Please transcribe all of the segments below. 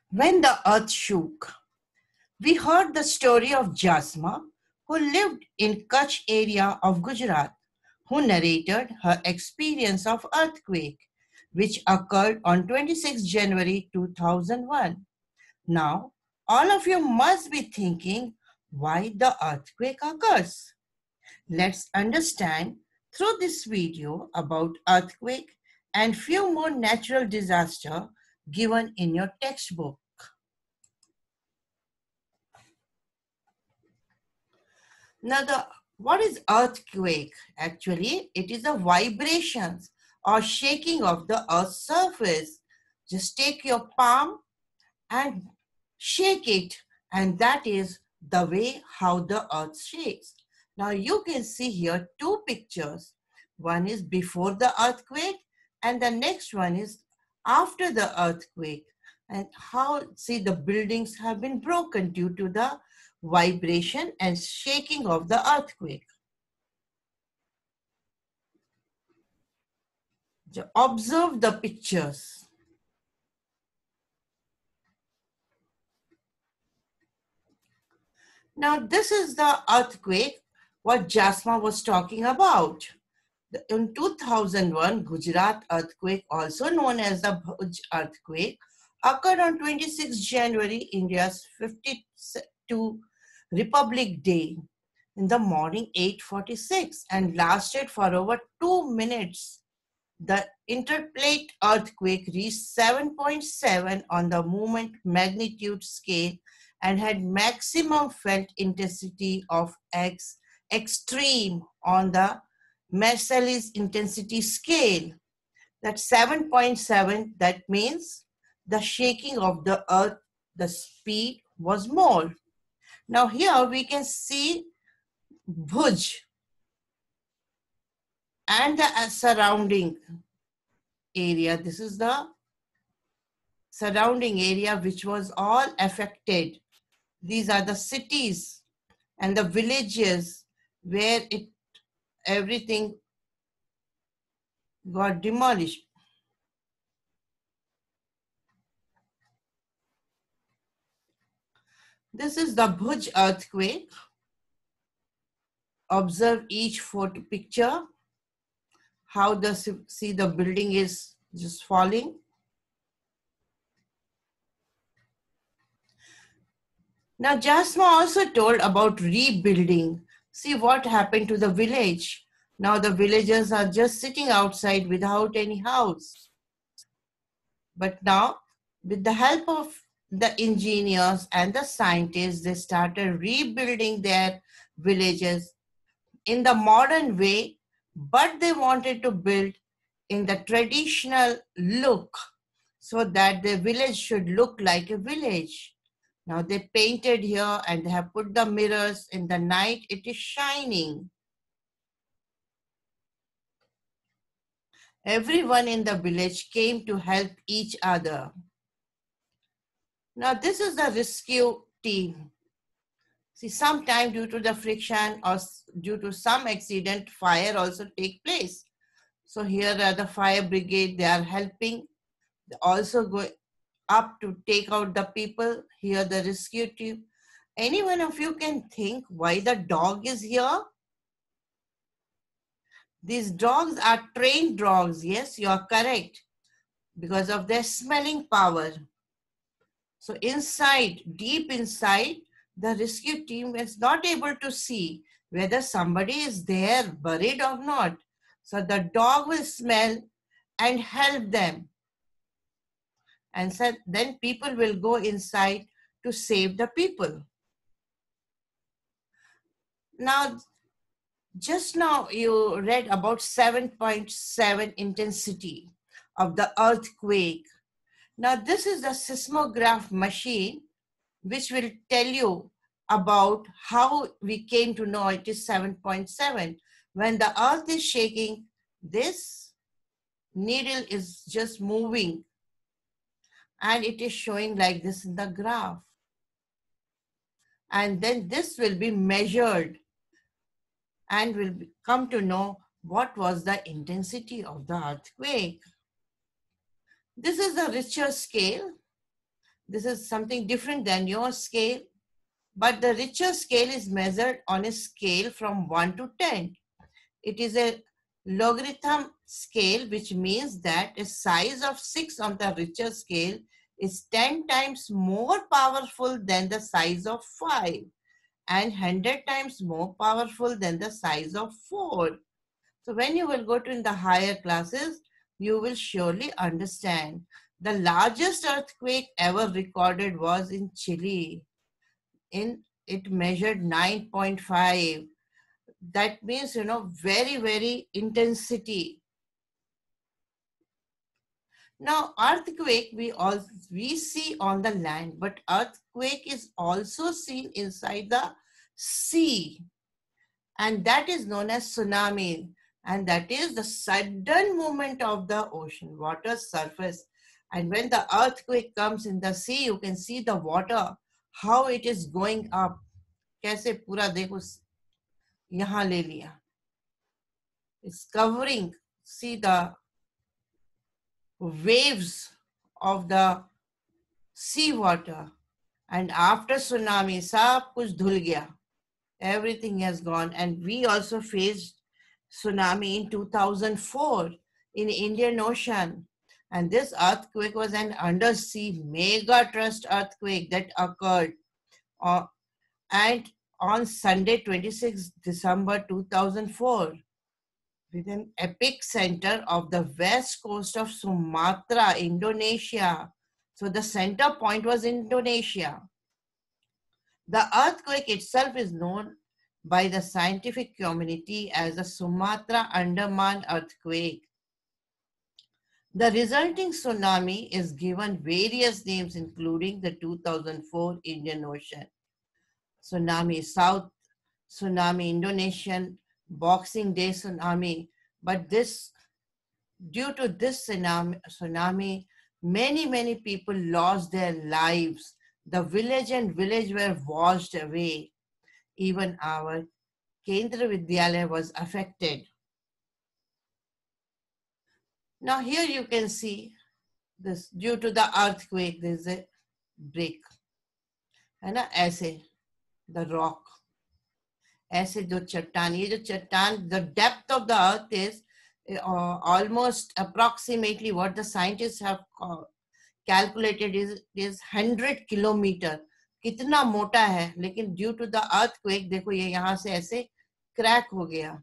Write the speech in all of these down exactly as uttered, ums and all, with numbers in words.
When the earth shook, we heard the story of Jasma, who lived in Kutch area of Gujarat, who narrated her experience of earthquake, which occurred on twenty-sixth January two thousand one. Now, all of you must be thinking why the earthquake occurs. Let's understand through this video about earthquake and few more natural disaster given in your textbook. Now, the what is earthquake? Actually, it is a vibrations or shaking of the earth's surface. Just take your palm and shake it, and that is the way how the earth shakes. Now you can see here two pictures. One is before the earthquake and the next one is after the earthquake, and how, see, the buildings have been broken due to the vibration and shaking of the earthquake. Observe the pictures. Now this is the earthquake what Jasma was talking about. In two thousand one, Gujarat earthquake, also known as the Bhuj earthquake, occurred on twenty-sixth January, India's fifty-second Republic Day, in the morning eight forty-six, and lasted for over two minutes. The interplate earthquake reached seven point seven on the moment magnitude scale and had maximum felt intensity of X extreme on the Mercalli's intensity scale. That seven point seven, that means the shaking of the earth, the speed was more. Now here we can see Bhuj and the surrounding area. This is the surrounding area which was all affected. These are the cities and the villages where it everything got demolished. This is the Bhuj earthquake. Observe each photo picture, how the see the building is just falling. Now Jasma also told about rebuilding. See what happened to the village. Now the villagers are just sitting outside without any house. But now, with the help of the engineers and the scientists, they started rebuilding their villages in the modern way, but they wanted to build in the traditional look so that the village should look like a village. Now they painted here and they have put the mirrors. In the night, it is shining. Everyone in the village came to help each other. Now this is the rescue team. See, sometime due to the friction or due to some accident, fire also take place. So here are the fire brigade, they are helping. They also go up to take out the people. Here the rescue team. Any one of you can think why the dog is here? These dogs are trained dogs. Yes, you are correct. Because of their smelling power. So inside, deep inside, the rescue team is not able to see whether somebody is there buried or not. So the dog will smell and help them. And so then people will go inside to save the people. Now, just now you read about seven point seven intensity of the earthquake. Now this is the seismograph machine which will tell you about how we came to know it is seven point seven. When the earth is shaking, this needle is just moving and it is showing like this in the graph. And then this will be measured and will come to know what was the intensity of the earthquake. This is the Richter scale. This is something different than your scale, but the Richter scale is measured on a scale from one to ten. It is a logarithm scale, which means that a size of six on the Richter scale is ten times more powerful than the size of five and one hundred times more powerful than the size of four. So when you will go to in the higher classes, you will surely understand. The largest earthquake ever recorded was in Chile. In it measured nine point five. That means, you know, very, very intensity. Now, earthquake we all we see on the land, but earthquake is also seen inside the sea, and that is known as tsunami. And that is the sudden movement of the ocean water surface. And when the earthquake comes in the sea, you can see the water, how it is going up. कैसे पूरा देखो यहाँ ले लिया. It's covering, see the waves of the sea water. And after tsunami, सब कुछ धुल गया. Everything has gone. And we also faced tsunami in two thousand four in Indian Ocean. And this earthquake was an undersea mega trust earthquake that occurred uh, and on Sunday, twenty-sixth December two thousand four, with an epic center of the west coast of Sumatra, Indonesia. So the center point was Indonesia. The earthquake itself is known by the scientific community as the Sumatra Andaman earthquake. The resulting tsunami is given various names, including the two thousand four Indian Ocean tsunami, South tsunami, Indonesian Boxing Day tsunami. But this, due to this tsunami, tsunami, many, many people lost their lives. The village and village were washed away. Even our Kendra Vidyalaya was affected. Now here you can see this, due to the earthquake, there is a break. है ना, ऐसे the rock, ऐसे जो चट्टान, ये जो चट्टान, the depth of the earth is uh, almost approximately what the scientists have uh, calculated is is one hundred kilometer. कितना मोटा है, लेकिन due to the earthquake देखो ये यहाँ से ऐसे crack हो गया.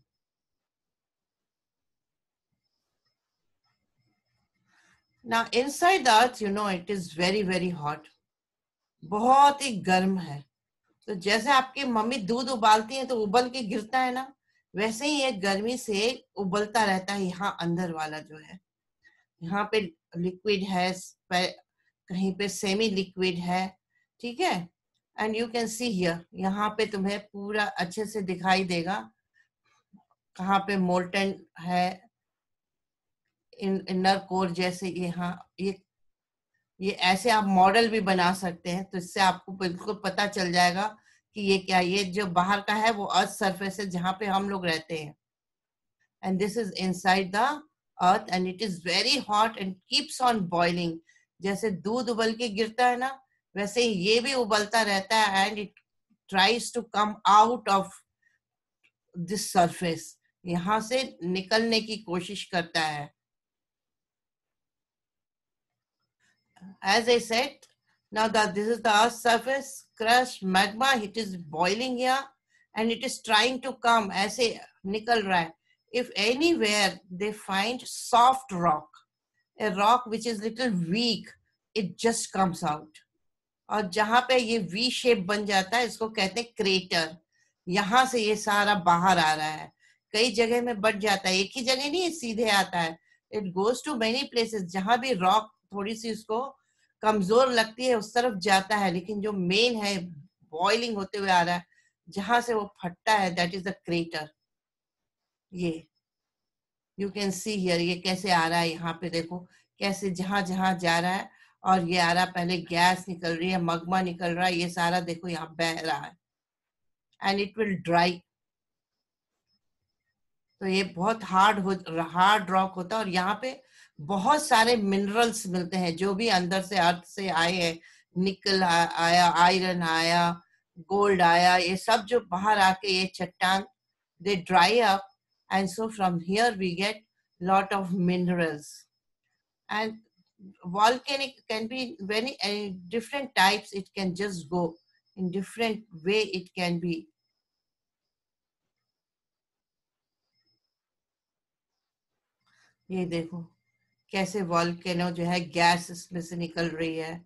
Now inside the earth, you know, it is very very hot. बहुत ही गर्म है. तो जैसे आपकी मम्मी दूध उबालती है तो उबल के गिरता है ना, वैसे ही ये गर्मी से उबलता रहता है. यहाँ अंदर वाला जो है, यहाँ पे लिक्विड है, कहीं पे सेमी लिक्विड है, ठीक है. And you can see here, यहाँ पे तुम्हें पूरा अच्छे से दिखाई देगा कहाँ पे मोल्टन है, इन इनर कोर जैसे. यहाँ ये ये ऐसे आप मॉडल भी बना सकते हैं, तो इससे आपको बिल्कुल पता चल जाएगा कि ये क्या, ये जो बाहर का है वो अर्थ सरफेस है जहाँ पे हम लोग रहते हैं. And this is inside the earth and it is very hot and keeps on boiling. जैसे दूध उबल के गिरता है ना, वैसे ही ये भी उबलता रहता है and it tries to come out of this surface. यहाँ से निकलने की कोशिश करता है. As I said, now that this is the earth's surface, crust, magma, it is boiling here and it is trying to come, ऐसे निकल रहा है. If anywhere they find soft rock, a rock which is little weak, it just comes out. और जहाँ पे ये V shape बन जाता है, इसको कहते हैं क्रेटर. यहाँ से ये सारा बाहर आ रहा है. कई जगह में बढ़ जाता है, एक ही जगह नहीं सीधे आता है. It goes to many places. जहाँ भी rock थोड़ी सी उसको कमजोर लगती है उस तरफ जाता है, लेकिन जो मेन है बॉइलिंग होते हुए आ रहा है, जहां से वो फटता है, दैट इज द क्रेटर. ये यू कैन सी हियर, ये कैसे आ रहा है, यहाँ पे देखो कैसे जहां जहां जा रहा है. और ये आ रहा, पहले गैस निकल रही है, मगमा निकल रहा है, ये सारा देखो यहाँ बह रहा है एंड इट विल ड्राई. तो ये बहुत हार्ड हो हार्ड रॉक होता है और यहाँ पे बहुत सारे मिनरल्स मिलते हैं जो भी अंदर से अर्थ से आए हैं, निकल आया, आयरन आया, गोल्ड आया, ये सब जो बाहर आके ये चट्टान they dry up, and so from here we get lot of minerals. And volcanic can be very uh, different types. It can just go in different way. It can be. ये देखो कैसे वॉल्केनो जो है gas इसमें से निकल रही है,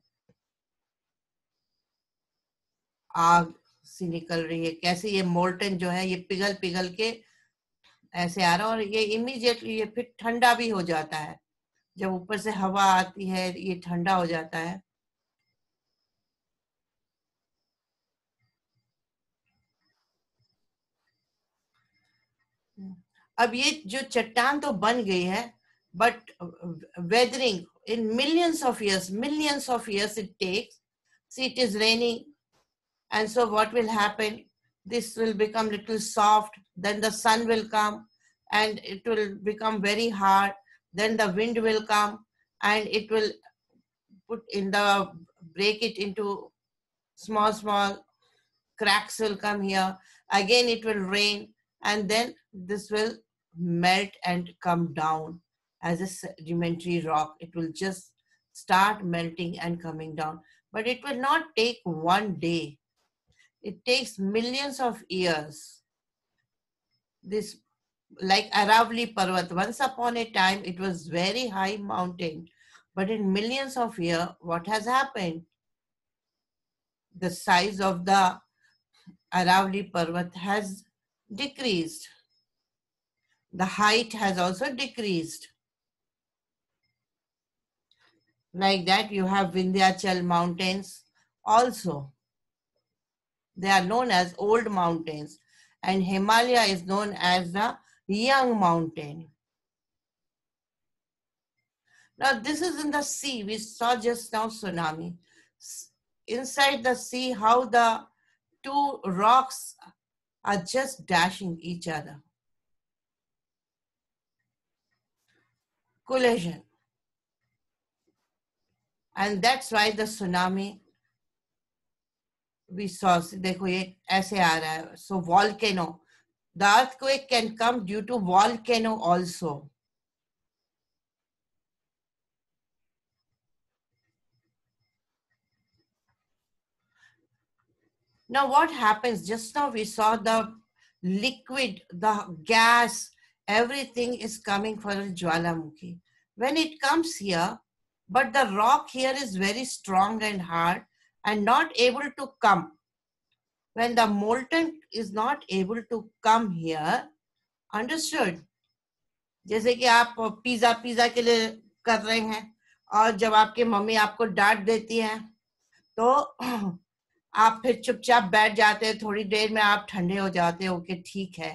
आग सी निकल रही है, कैसे ये मोल्टन जो है ये पिघल पिघल के ऐसे आ रहा है, और ये इमीडिएटली ये फिर ठंडा भी हो जाता है। जब ऊपर से हवा आती है ये ठंडा हो जाता है। अब ये जो चट्टान तो बन गई है, but weathering in millions of years, millions of years it takes. See, it is raining, and so what will happen? This will become little soft, then the sun will come and it will become very hard, then the wind will come and it will put in the break it into small small cracks will come here, again it will rain, and then this will melt and come down as a sedimentary rock. It will just start melting and coming down, but it will not take one day. It takes millions of years. This, like Aravali Parvat, once upon a time it was very high mountain, but in millions of years what has happened? The size of the Aravali Parvat has decreased. The height has also decreased. Like that you have Vindhyachal mountains also. They are known as old mountains, and Himalaya is known as the young mountain. Now this is in the sea. We saw just now tsunami. Inside the sea, how the two rocks are just dashing each other. Collision. And that's why the tsunami we saw. देखो ये ऐसे आ रहा है. So volcano. The earthquake can come due to volcano also. Now what happens? Just now we saw the liquid, the gas, everything is coming for a Jwalamukhi. When it comes here, but the rock here is very strong and hard and not able to come. When the molten is not able to come here, understood? जैसे कि आप pizza pizza के लिए कर रहे हैं, और जब आपकी मम्मी आपको डांट देती है तो आप फिर चुपचाप बैठ जाते हैं, थोड़ी देर में आप ठंडे हो जाते हो कि ठीक है.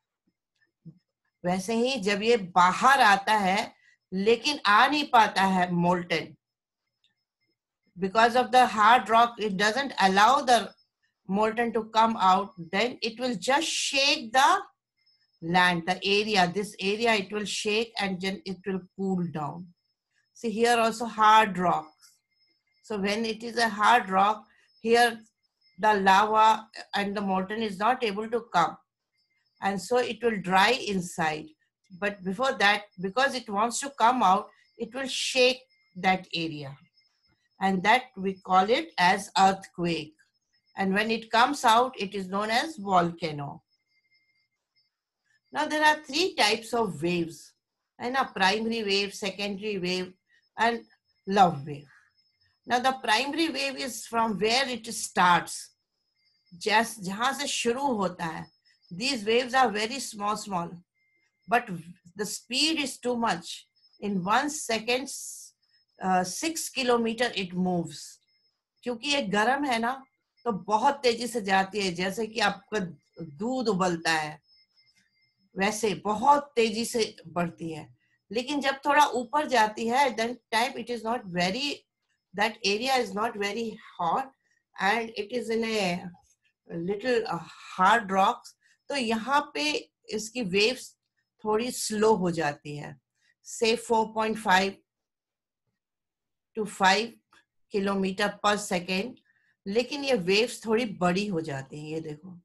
वैसे ही जब ये बाहर आता है लेकिन आ नहीं पाता है molten, because of the hard rock, it doesn't allow the molten to come out, then it will just shake the land, the area, this area it will shake and then it will cool down. See here also hard rocks. So when it is a hard rock, here the lava and the molten is not able to come, and so it will dry inside. But before that, because it wants to come out, it will shake that area, and that we call it as earthquake. And when it comes out, it is known as volcano. Now there are three types of waves, and a primary wave, secondary wave, and love wave. Now the primary wave is from where it starts, just जहाँ से शुरू होता है. These waves are very small, small, but the speed is too much. In one second, uh, six kilometer it moves. क्योंकि ये गर्म है ना, तो बहुत तेजी से जाती है, जैसे कि आपका दूध उबलता है वैसे बहुत तेजी से बढ़ती है. लेकिन जब थोड़ा ऊपर जाती है, then time it is not very, that area is not very hot and it is in a little uh, hard rocks. तो यहाँ पे इसकी waves थोड़ी slow हो जाती है, say four point five to five kilometre per second, लेकिन ये वेव्स थोड़ी बड़ी हो जाती हैं, ये देखो.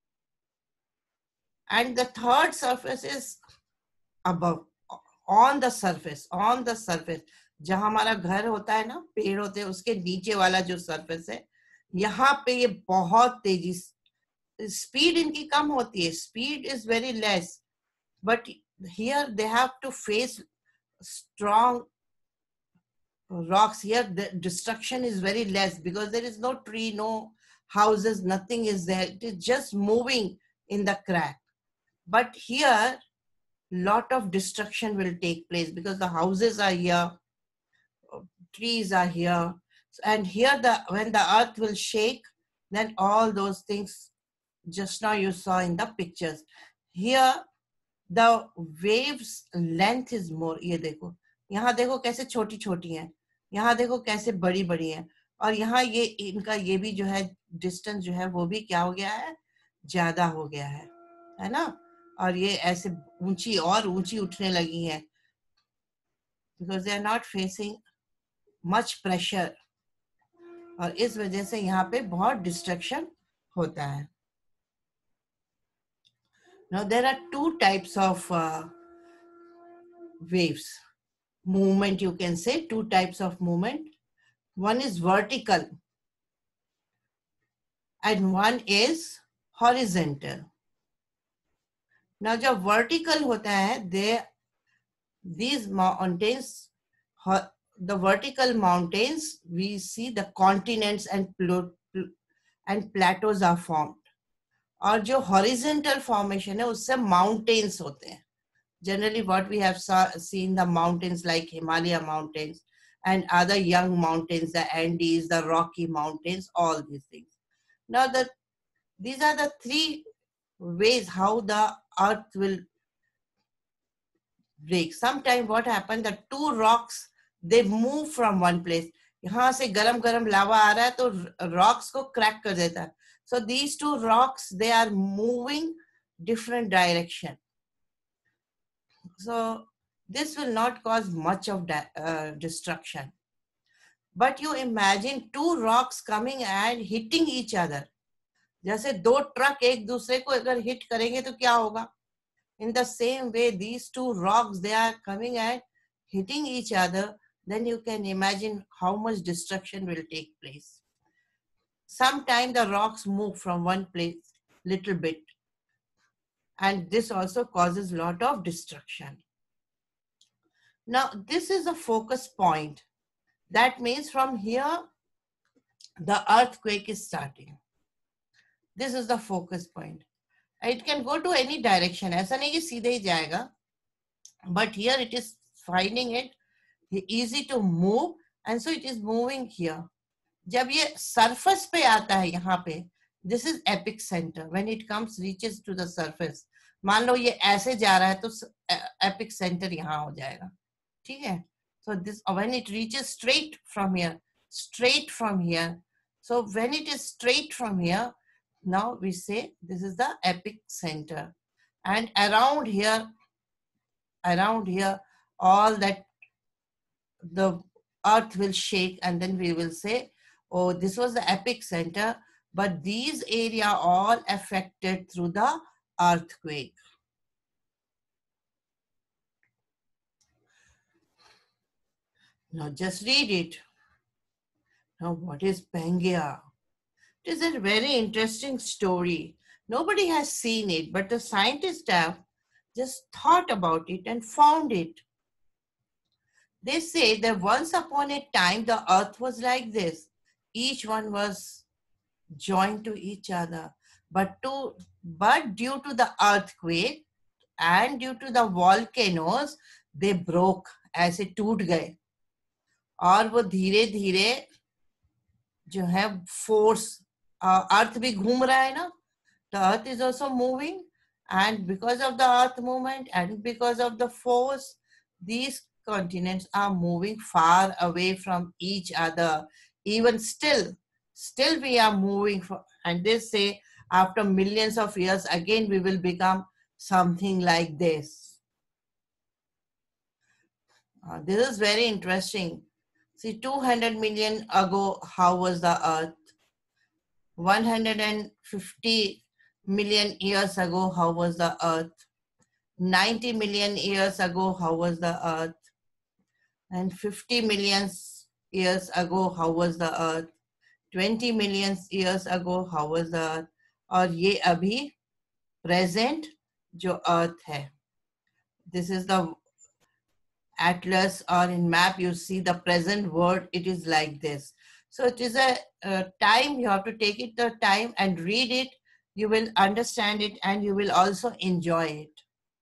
And the third surface is above, on the surface, on the surface, जहां हमारा घर होता है ना, पेड़ होते हैं, उसके नीचे वाला जो सरफेस है, यहाँ पे ये बहुत तेजी, स्पीड इनकी कम होती है, speed is very less, but here they have to face strong rocks. Here the destruction is very less because there is no tree, no houses, nothing is there. It is just moving in the crack. But here lot of destruction will take place because the houses are here, trees are here, and here the when the earth will shake, then all those things just now you saw in the pictures. Here the waves length is more. ये देखो, यहाँ देखो कैसे छोटी छोटी हैं, यहाँ देखो कैसे बड़ी बड़ी हैं, और यहाँ ये इनका ये भी जो है डिस्टेंस जो है वो भी क्या हो गया है, ज्यादा हो गया है, है ना. और ये ऐसे ऊंची और ऊंची उठने लगी हैं because they are not facing much pressure, और इस वजह से यहाँ पे बहुत डिस्ट्रक्शन होता है. Now there are two types of uh, waves movement, you can say two types of movement. One is vertical and one is horizontal. Now जब vertical होता है, they these mountains, the vertical mountains, we see the continents and and plateaus are formed. और जो horizontal formation है उससे mountains होते हैं. Generally what we have saw, seen the mountains like Himalaya mountains and other young mountains, the Andes, the Rocky mountains, all these things. Now the these are the three ways how the earth will break. Sometime what happened, the two rocks, they move from one place. यहाँ से गरम गरम लावा आ रहा है तो rocks को crack कर देता है. So these two rocks, they are moving different direction. So this will not cause much of uh, destruction. But you imagine two rocks coming and hitting each other. जैसे दो ट्रक एक दूसरे को अगर हिट करेंगे तो क्या होगा? In the same way, these two rocks, they are coming and hitting each other. Then you can imagine how much destruction will take place. Sometimes the rocks move from one place little bit. And this also causes a lot of destruction. Now, this is a focus point. That means from here, the earthquake is starting. This is the focus point. It can go to any direction. ऐसा नहीं कि सीधे ही जाएगा. But here it is finding it easy to move, and so it is moving here. जब ये surface पे आता है यहाँ पे, this is epic center. When it comes, reaches to the surface. मान लो ये ऐसे जा रहा है तो epic center यहाँ हो जाएगा. ठीक है? So this, when it reaches straight from here, straight from here. So when it is straight from here, now we say this is the epic center. And around here, around here, all that the earth will shake, and then we will say, oh, this was the epic center, but these area all affected through the earthquake. Now just read it. Now what is Pangaea? It is a very interesting story. Nobody has seen it, but the scientists have just thought about it and found it. They say that once upon a time, the earth was like this. Each one was joined to each other. But, to, but due to the earthquake and due to the volcanoes, they broke, ऐसे टूट गए. और वो धीरे धीरे जो है force, अर्थ भी घूम रहा है ना, the earth is also moving, and because of the earth movement and because of the force, these continents are moving far away from each other. Even still, still we are moving, for, and they say after millions of years, again we will become something like this. Uh, this is very interesting. See, two hundred million ago, how was the earth? one hundred fifty million years ago, how was the earth? ninety million years ago, how was the earth? And fifty million years ago, how was the earth? twenty million years ago, how was the earth? और ये अभी present जो earth है. This is the atlas, or in map you see the present world, it is like this. So it is a, a time, you have to take it the time and read it. You will understand it and you will also enjoy it.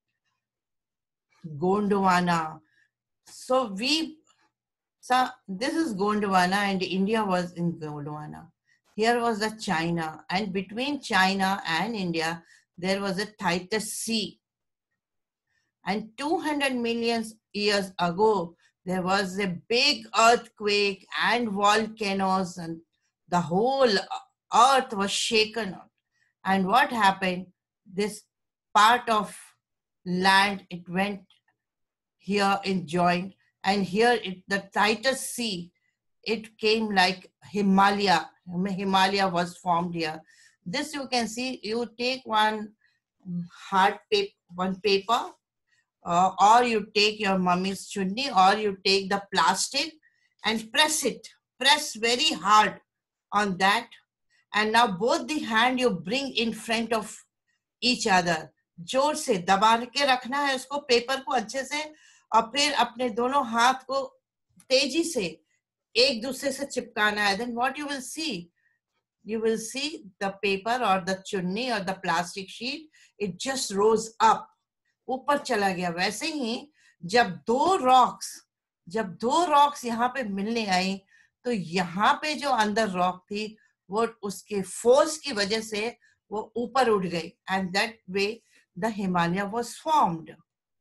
Gondwana. So we, so this is Gondwana and India was in Gondwana. Here was the China, and between China and India, there was a Titus Sea. And two hundred million years ago, there was a big earthquake and volcanoes, and the whole earth was shaken. And what happened? This part of land, it went here in joint, and here it, the Titus Sea, it came like Himalaya. Himalaya was formed here. This you can see, you take one hard paper, one paper, uh, or you take your mummy's chunni, or you take the plastic and press it. Press very hard on that. And now both the hand you bring in front of each other. जोर से दबा के रखना है उसको, paper को अच्छे से, और फिर अपने दोनों हाथ को तेजी से एक दूसरे से चिपकाना है. Then what you will see? You will see the paper or the chunni or the plastic sheet, it just rose up. ऊपर चला गया. वैसे ही जब दो रॉक्स जब दो रॉक्स यहाँ पे मिलने आई, तो यहाँ पे जो अंदर रॉक थी वो उसके फोर्स की वजह से वो ऊपर उठ गई. And that way the Himalaya was formed.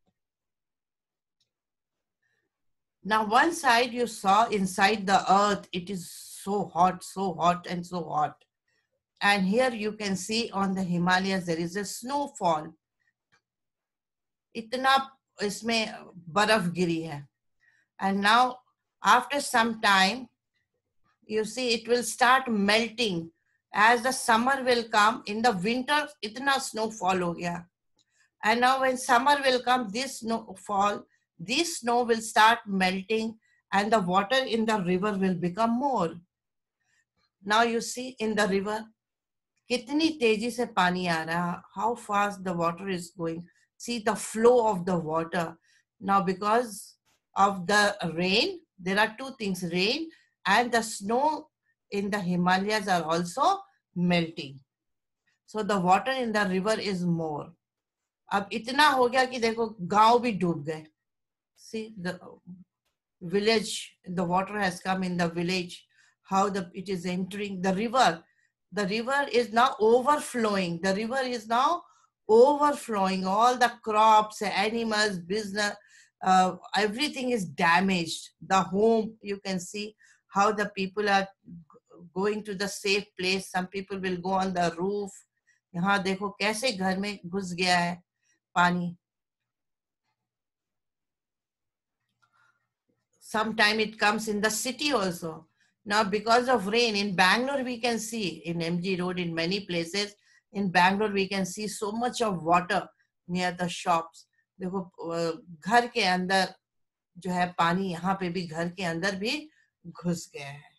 Now one side you saw inside the earth, it is so hot, so hot and so hot. And here you can see on the Himalayas there is a snowfall. इतना इसमें बर्फ गिरी है. And now after some time you see it will start melting. As the summer will come, in the winter इतना snowfall हो गया. And now when summer will come, this snowfall, this snow will start melting and the water in the river will become more. Now you see in the river कितनी तेजी से पानी आ रहा, how fast the water is going. See the flow of the water. Now because of the rain, there are two things, rain and the snow in the Himalayas are also melting. So the water in the river is more. अब इतना हो गया कि देखो गांव भी डूब गए. See the village, the water has come in the village, how the it is entering the river. The river is now overflowing. The river is now overflowing. All the crops, animals, business, uh, everything is damaged. The home, you can see how the people are going to the safe place. Some people will go on the roof. यहाँ देखो कैसे घर में घुस गया है पानी. Sometime it comes in the city also. Now because of rain, in Bangalore we can see, in M G Road, in many places, in Bangalore we can see so much of water near the shops. देखो घर के अंदर जो है पानी, यहाँ पे भी घर के अंदर भी घुस गया है.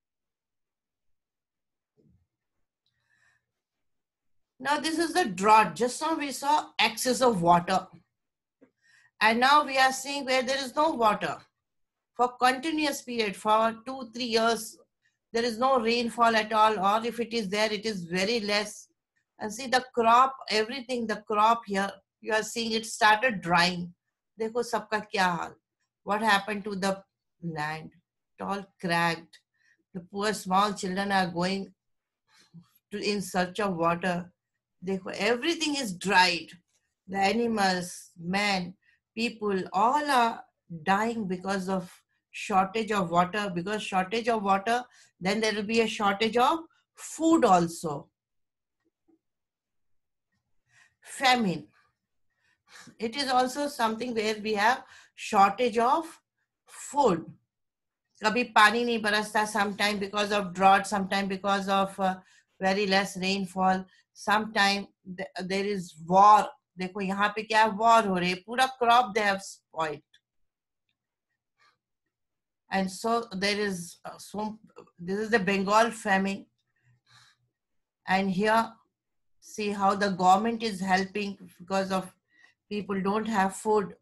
Now this is the drought. Just now we saw excess of water. And now we are seeing where there is no water. For continuous period, for two, three years, there is no rainfall at all, or if it is there, it is very less. And see the crop, everything, the crop here, you are seeing it started drying. देखो सबका क्या हाल. What happened to the land? It all cracked. The poor small children are going to in search of water. देखो everything is dried. The animals, men, people, all are dying because of shortage of water. Because shortage of water, then there will be a shortage of food also. Famine. It is also something where we have shortage of food. कभी पानी नहीं बरसता, sometime because of drought, sometime because of uh, very less rainfall, sometime th- there is war. देखो यहाँ पे क्या war हो रही है, पूरा crop they have spoiled. And so there is uh, so this is the Bengal famine, and here see how the government is helping because of people don't have food.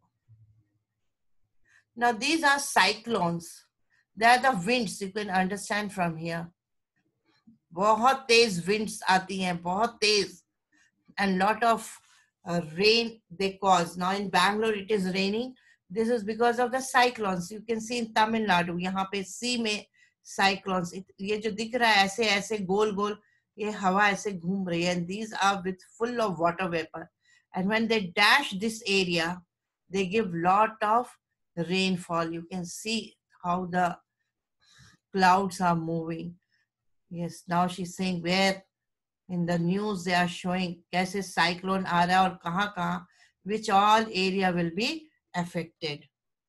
Now these are cyclones. They are the winds, you can understand from here. बहुत तेज winds आती हैं, बहुत तेज, and lot of uh, rain they cause. Now in Bangalore it is raining. This is because of the cyclones. You can see in Tamil Nadu, यहाँ पे sea में cyclones. ये जो दिख रहा है ऐसे ऐसे गोल गोल, ये हवा ऐसे घूम रही है. And these are with full of water vapor. And when they dash this area, they give lot of rainfall. You can see how the clouds are moving. Yes, now she's saying where in the news they are showing कैसे cyclone आ रहा है और कहाँ कहाँ, which all area will be affected.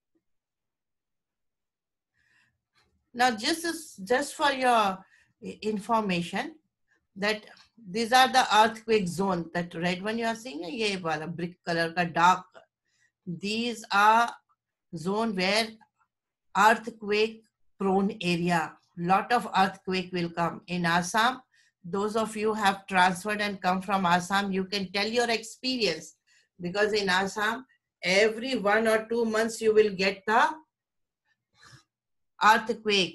Now just as, just for your information that these are the earthquake zone. That red one you are seeing, ये वाला brick color का dark. These are zone where earthquake prone area. Lot of earthquake will come. In Assam, those of you have transferred and come from Assam, you can tell your experience, because in Assam, every one or two months you will get the earthquake.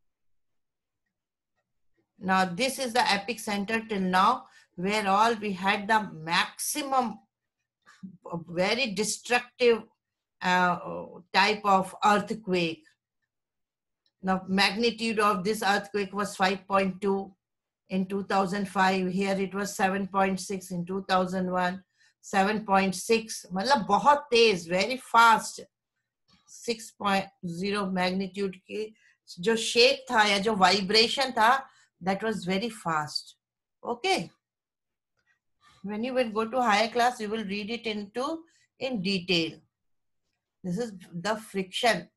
Now this is the epicenter till now, where all we had the maximum very destructive uh, type of earthquake. Now magnitude of this earthquake was five point two in two thousand five. Here it was seven point six in two thousand one. seven point six, मतलब बहुत तेज, very fast. six point zero magnitude की जो shake था या जो vibration था, that was very fast. Okay. When you will go to higher class, you will read it into in detail. This is the friction.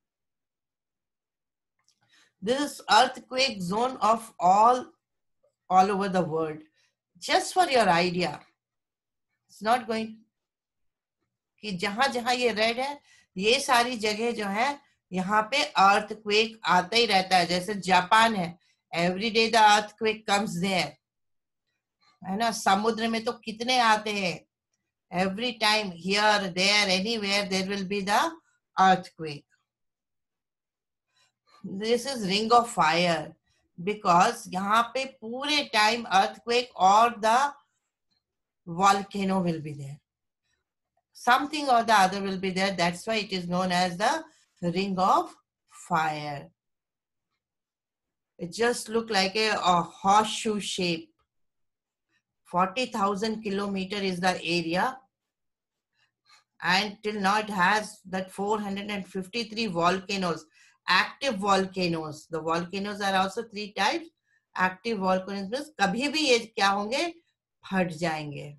This is earthquake zone of all all over the world. Just for your idea. It's not going कि जहां जहां ये red है, ये सारी जगह जो है यहाँ पे earthquake आता ही रहता है. जैसे जापान है, every day the earthquake comes there. है ना, समुद्र में तो कितने आते हैं. Every time, here, there, anywhere, there will be the earthquake. This is ring of fire because यहाँ पे पूरे time earthquake or the volcano will be there. Something or the other will be there. That's why it is known as the ring of fire. It just look like a, a horseshoe shape. forty thousand kilometer is the area. And till now it has that four hundred fifty-three volcanoes, active volcanoes. The volcanoes are also three types. Active volcanoes means कभी भी ये क्या होंगे, फट जाएंगे.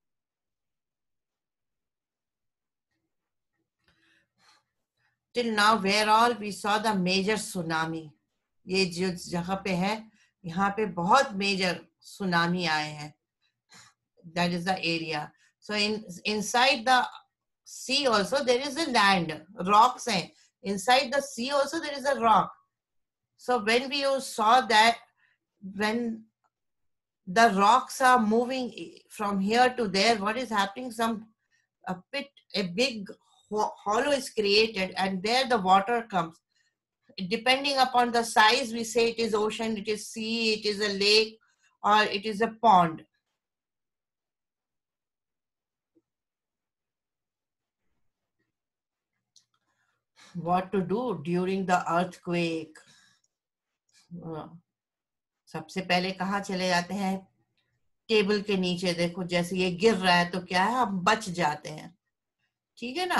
Till now, where all we saw the major tsunami. ये जो जगह पे है, यहाँ पे बहुत major tsunami आए हैं. That is the area. So in inside the sea also there is a land, rocks हैं. Inside the sea also there is a rock. So when we saw that, when the rocks are moving from here to there, what is happening? Some a pit, a big hollow is created, and there the water comes. Depending upon the size, we say it is ocean, it is sea, it is a lake, or it is a pond. What to do during the earthquake? सबसे पहले कहाँ चले जाते हैं? Table के नीचे. देखो जैसे ये गिर रहा है तो क्या है, हम बच जाते हैं. ठीक है ना.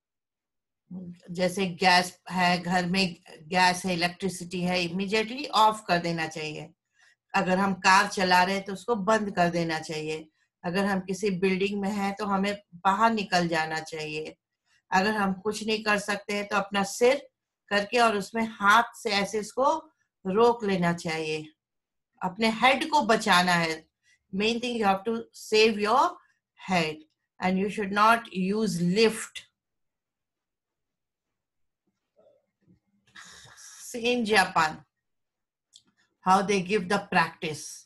जैसे गैस है, घर में गैस है, इलेक्ट्रिसिटी है, इमीडिएटली ऑफ कर देना चाहिए. अगर हम कार चला रहे हैं तो उसको बंद कर देना चाहिए. अगर हम किसी बिल्डिंग में हैं तो हमें बाहर निकल जाना चाहिए. अगर हम कुछ नहीं कर सकते हैं तो अपना सिर करके और उसमें हाथ से ऐसे इसको रोक लेना चाहिए. अपने हेड को बचाना है. Main thing, you have to save your head and you should not use lift. See in Japan how they give the practice.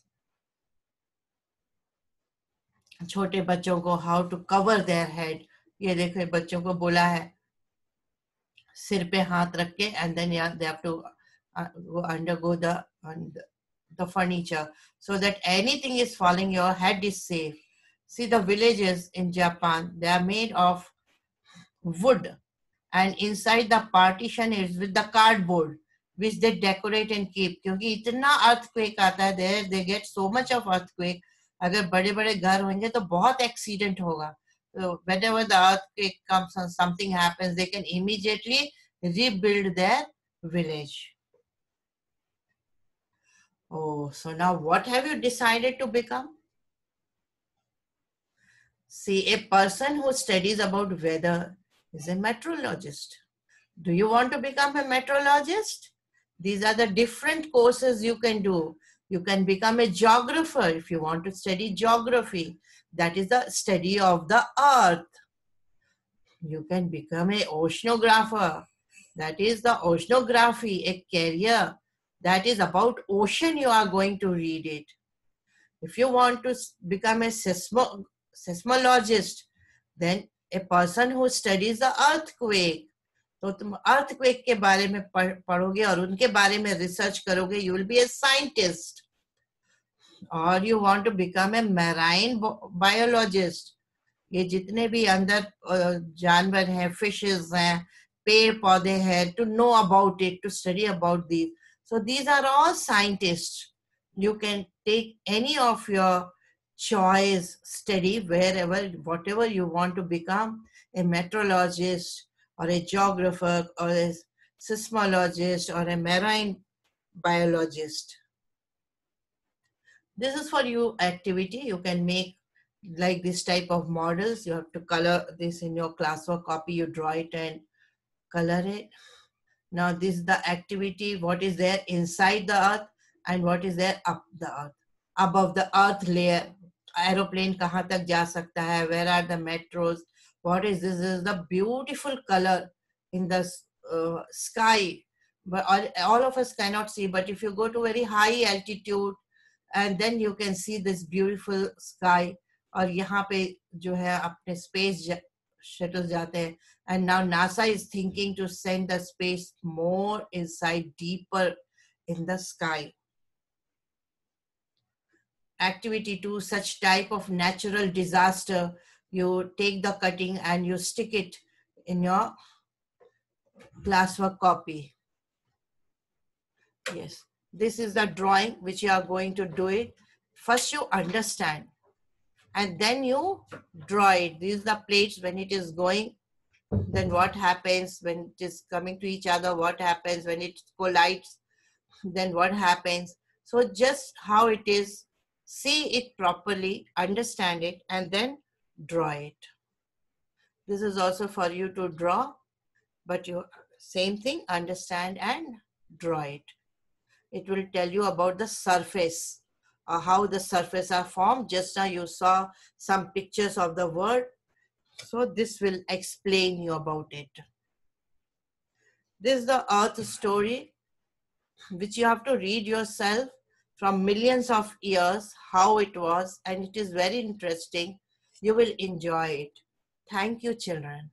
छोटे बच्चों को how to cover their head. ये देखो बच्चों को बोला है सिर पे हाथ रख के and then yeah, they have to uh, undergo the and the furniture so that anything is falling, your head is safe. See the villages in Japan, they are made of wood and inside the partition is with the cardboard which they decorate and keep. क्योंकि इतना earthquake आता है there, they get so much of earthquake. अगर बड़े बड़े घर होंगे तो बहुत accident होगा. So whenever the earthquake comes and something happens, they can immediately rebuild their village. Oh, so now what have you decided to become? See, a person who studies about weather is a meteorologist. Do you want to become a meteorologist? These are the different courses you can do. You can become a geographer if you want to study geography. That is the study of the earth. You can become an oceanographer. That is the oceanography, a career that is about ocean. You are going to read it. If you want to become a seismo seismologist, then a person who studies the earthquake. तो तुम earthquake के बारे में पढ़ोगे और उनके बारे में research करोगे. You will be a scientist. Or you want to become a marine biologist. ये जितने भी अंदर जानवर हैं, fishes हैं, पेड़ पौधे हैं, to know about it, to study about these. So these are all scientists. You can take any of your choice study wherever, whatever you want to become, a meteorologist or a geographer or a seismologist or a marine biologist. This is for you activity. You can make like this type of models. You have to color this in your classwork copy. You draw it and color it. Now this is the activity. What is there inside the earth and what is there up the earth, above the earth layer. Aeroplane kahan tak ja sakta hai? Where are the metros? What is this? This is the beautiful color in the uh, sky. But all, all of us cannot see. But if you go to very high altitude, and then you can see this beautiful sky. और यहाँ पे जो है अपने space shuttles जाते हैं. And now NASA is thinking to send the space more inside, deeper in the sky. Activity two, such type of natural disaster, you take the cutting and you stick it in your classwork copy. Yes, this is the drawing which you are going to do it. First you understand and then you draw it. These are the plates when it is going. Then what happens when it is coming to each other? What happens when it collides? Then what happens? So just how it is, see it properly, understand it, and then draw it. This is also for you to draw, but you same thing, understand and draw it. It will tell you about the surface, or how the surface are formed. Just now you saw some pictures of the word. So this will explain you about it. This is the earth story, which you have to read yourself from millions of years, how it was, and it is very interesting. You will enjoy it. Thank you, children.